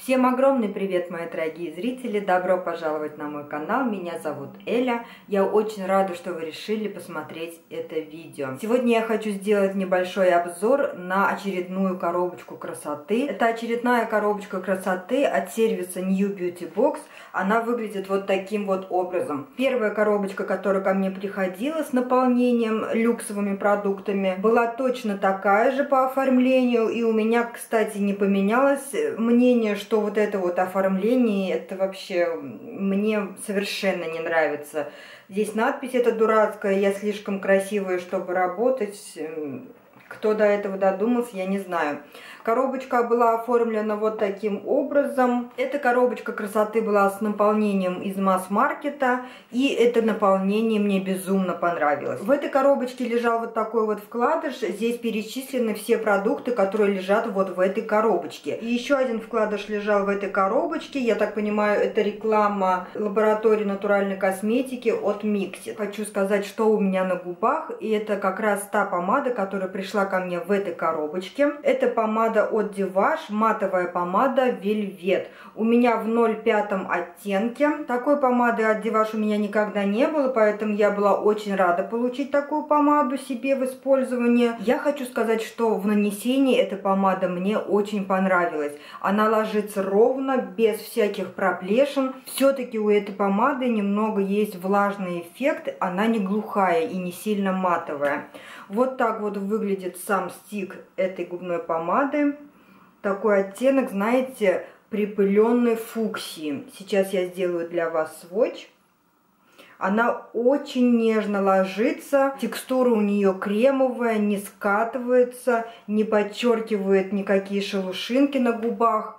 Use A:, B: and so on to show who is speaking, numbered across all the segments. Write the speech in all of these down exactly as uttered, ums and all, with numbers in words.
A: Всем огромный привет, мои дорогие зрители! Добро пожаловать на мой канал. Меня зовут Эля. Я очень рада, что вы решили посмотреть это видео. Сегодня я хочу сделать небольшой обзор на очередную коробочку красоты. Это очередная коробочка красоты от сервиса New Beauty Box. Она выглядит вот таким вот образом. Первая коробочка, которая ко мне приходила с наполнением люксовыми продуктами, была точно такая же по оформлению. И у меня, кстати, не поменялось мнение, что вот это вот оформление, это вообще мне совершенно не нравится. Здесь надпись эта дурацкая, я слишком красивая, чтобы работать. Кто до этого додумался, я не знаю. Коробочка была оформлена вот таким образом. Эта коробочка красоты была с наполнением из масс-маркета. И это наполнение мне безумно понравилось. В этой коробочке лежал вот такой вот вкладыш. Здесь перечислены все продукты, которые лежат вот в этой коробочке. И еще один вкладыш лежал в этой коробочке. Я так понимаю, это реклама лаборатории натуральной косметики от Mixit. Хочу сказать, что у меня на губах. И это как раз та помада, которая пришла ко мне в этой коробочке. Это помада от Divash, матовая помада Velvet. У меня в ноль пять оттенке. Такой помады от Divash у меня никогда не было, поэтому я была очень рада получить такую помаду себе в использование. Я хочу сказать, что в нанесении эта помада мне очень понравилась. Она ложится ровно, без всяких проплешин. Все-таки у этой помады немного есть влажный эффект. Она не глухая и не сильно матовая. Вот так вот выглядит сам стик этой губной помады. Такой оттенок, знаете, припыленной фуксии. Сейчас я сделаю для вас свотч. Она очень нежно ложится. Текстура у нее кремовая, не скатывается, не подчеркивает никакие шелушинки на губах.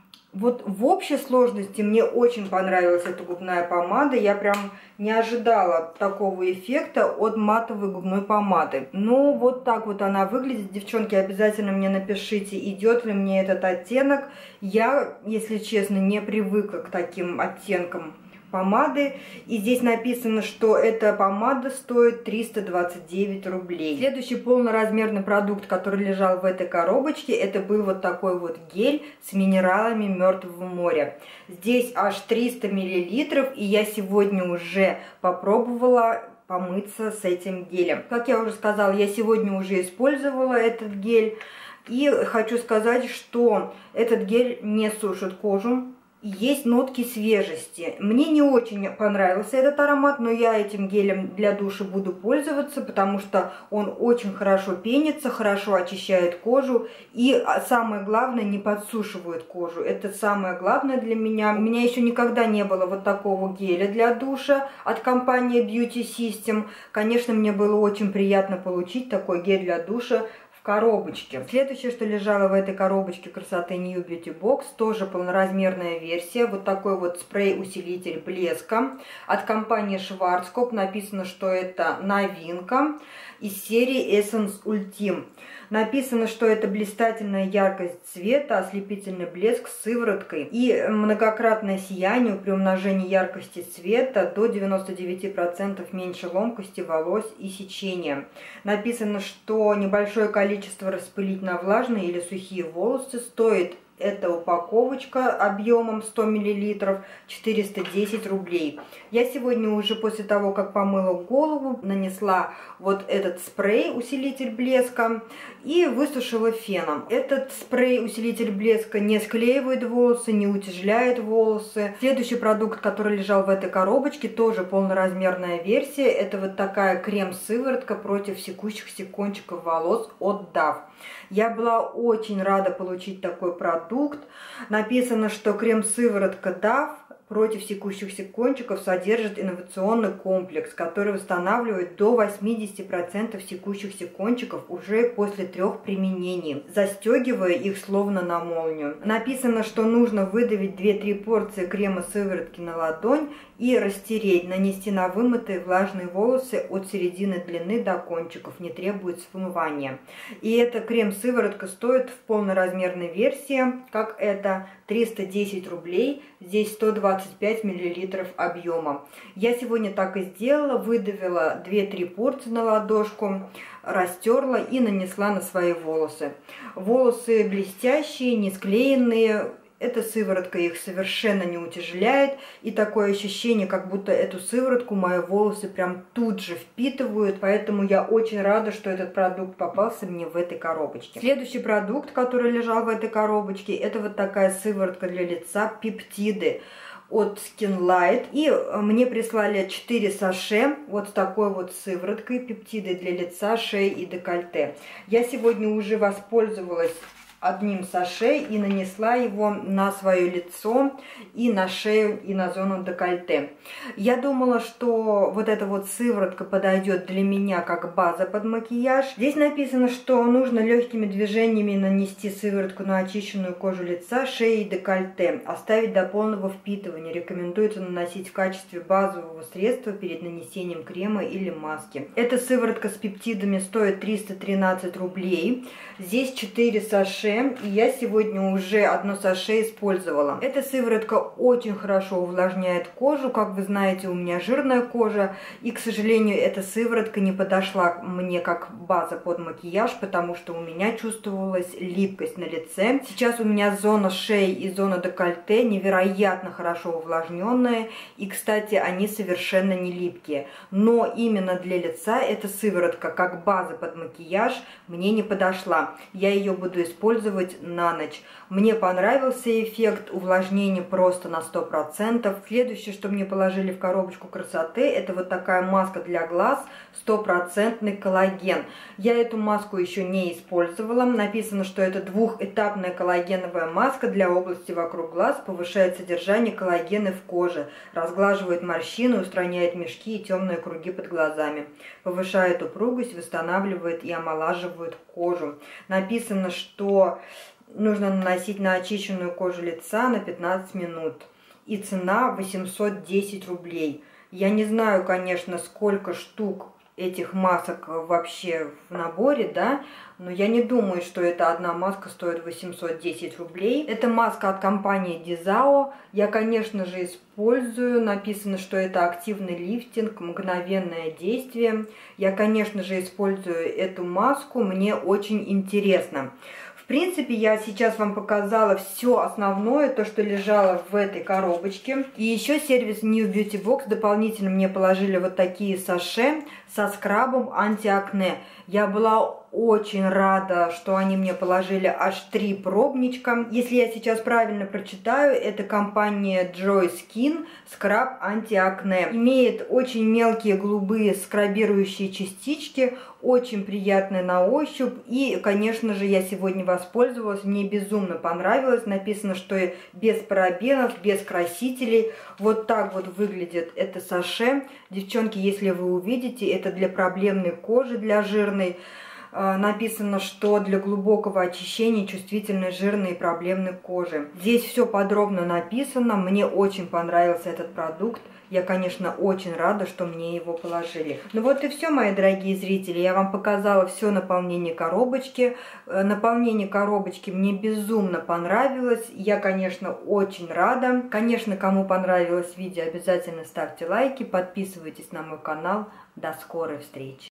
A: Вот в общей сложности мне очень понравилась эта губная помада. Я прям не ожидала такого эффекта от матовой губной помады. Ну, вот так вот она выглядит. Девчонки, обязательно мне напишите, идет ли мне этот оттенок. Я, если честно, не привыкла к таким оттенкам помады. И здесь написано, что эта помада стоит триста двадцать девять рублей. Следующий полноразмерный продукт, который лежал в этой коробочке, это был вот такой вот гель с минералами Мертвого моря. Здесь аж триста миллилитров, и я сегодня уже попробовала помыться с этим гелем. Как я уже сказала, я сегодня уже использовала этот гель. И хочу сказать, что этот гель не сушит кожу. Есть нотки свежести. Мне не очень понравился этот аромат, но я этим гелем для душа буду пользоваться, потому что он очень хорошо пенится, хорошо очищает кожу и, самое главное, не подсушивает кожу. Это самое главное для меня. У меня еще никогда не было вот такого геля для душа от компании Beauty System. Конечно, мне было очень приятно получить такой гель для душа коробочке. Следующее, что лежало в этой коробочке красоты New Beauty Box, тоже полноразмерная версия. Вот такой вот спрей-усилитель блеска от компании Schwarzkopf. Написано, что это новинка из серии Essence Ultime. Написано, что это блистательная яркость цвета, ослепительный блеск с сывороткой и многократное сияние при умножении яркости цвета до девяноста девяти процентов меньше ломкости волос и сечения. Написано, что небольшое количество распылить на влажные или сухие волосы стоит эта упаковочка объемом сто миллилитров четыреста десять рублей. Я сегодня уже после того, как помыла голову, нанесла вот этот спрей усилитель блеска и высушила феном. Этот спрей усилитель блеска не склеивает волосы, не утяжеляет волосы. Следующий продукт, который лежал в этой коробочке, тоже полноразмерная версия. Это вот такая крем-сыворотка против секущихся кончиков волос от дав. Я была очень рада получить такой продукт. Написано, что крем-сыворотка дав против секущихся кончиков содержит инновационный комплекс, который восстанавливает до восьмидесяти процентов секущихся кончиков уже после трех применений, застегивая их словно на молнию. Написано, что нужно выдавить две-три порции крема-сыворотки на ладонь и растереть, нанести на вымытые влажные волосы от середины длины до кончиков, не требует смывания. И эта крем-сыворотка стоит в полноразмерной версии, как это, триста десять рублей, здесь сто двадцать пять миллилитров объема. Я сегодня так и сделала, выдавила две-три порции на ладошку, растерла и нанесла на свои волосы. Волосы блестящие, не склеенные, Эта сыворотка их совершенно не утяжеляет, и такое ощущение, как будто эту сыворотку мои волосы прям тут же впитывают, поэтому я очень рада, что этот продукт попался мне в этой коробочке. Следующий продукт, который лежал в этой коробочке, это вот такая сыворотка для лица пептиды от Skin Light. И мне прислали четыре саше вот с такой вот сывороткой пептиды для лица, шеи и декольте. Я сегодня уже воспользовалась одним саше и нанесла его на свое лицо и на шею и на зону декольте. Я думала, что вот эта вот сыворотка подойдет для меня как база под макияж. Здесь написано, что нужно легкими движениями нанести сыворотку на очищенную кожу лица, шеи и декольте. Оставить до полного впитывания. Рекомендуется наносить в качестве базового средства перед нанесением крема или маски. Эта сыворотка с пептидами стоит триста тринадцать рублей. Здесь четыре саше. И я сегодня уже одно саше использовала. Эта сыворотка очень хорошо увлажняет кожу. Как вы знаете, у меня жирная кожа. И, к сожалению, эта сыворотка не подошла мне как база под макияж, потому что у меня чувствовалась липкость на лице. Сейчас у меня зона шеи и зона декольте невероятно хорошо увлажненные. И, кстати, они совершенно не липкие. Но именно для лица эта сыворотка как база под макияж мне не подошла. Я ее буду использовать на ночь. Мне понравился эффект увлажнения просто на сто процентов. Следующее, что мне положили в коробочку красоты, это вот такая маска для глаз, стопроцентный коллаген. Я эту маску еще не использовала. Написано, что это двухэтапная коллагеновая маска для области вокруг глаз, повышает содержание коллагена в коже, разглаживает морщины, устраняет мешки и темные круги под глазами, повышает упругость, восстанавливает и омолаживает кожу. Написано, что нужно наносить на очищенную кожу лица на пятнадцать минут. И цена восемьсот десять рублей. Я не знаю, конечно, сколько штук этих масок вообще в наборе, да, но я не думаю, что эта одна маска стоит восемьсот десять рублей. Это маска от компании Дизао. Я, конечно же, использую. Написано, что это активный лифтинг, мгновенное действие. Я, конечно же, использую эту маску. Мне очень интересно. В принципе, я сейчас вам показала все основное, то, что лежало в этой коробочке. И еще сервис New Beauty Box дополнительно мне положили вот такие саше со скрабом антиакне. Я была очень рада, что они мне положили аж три пробничка. Если я сейчас правильно прочитаю, это компания Joy Skin скраб антиакне. Имеет очень мелкие голубые скрабирующие частички, очень приятный на ощупь. И, конечно же, я сегодня воспользовалась, мне безумно понравилось. Написано, что без парабенов, без красителей. Вот так вот выглядит это саше. Девчонки, если вы увидите, это для проблемной кожи, для жирной. Написано, что для глубокого очищения чувствительной, жирной и проблемной кожи. Здесь все подробно написано. Мне очень понравился этот продукт. Я, конечно, очень рада, что мне его положили. Ну вот и все, мои дорогие зрители. Я вам показала все наполнение коробочки. Наполнение коробочки мне безумно понравилось. Я, конечно, очень рада. Конечно, кому понравилось видео, обязательно ставьте лайки, подписывайтесь на мой канал. До скорой встречи!